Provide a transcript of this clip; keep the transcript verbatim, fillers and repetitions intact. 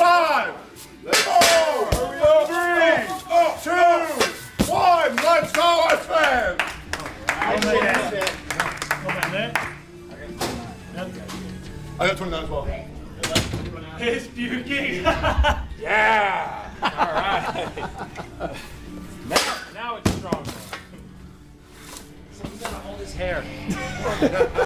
five. Let's go. Three, two, one. Let's go, Esfand. I got twenty-nine as well. It's puking. Yeah. All right. now, now it's strong. Someone's gonna hold his hair.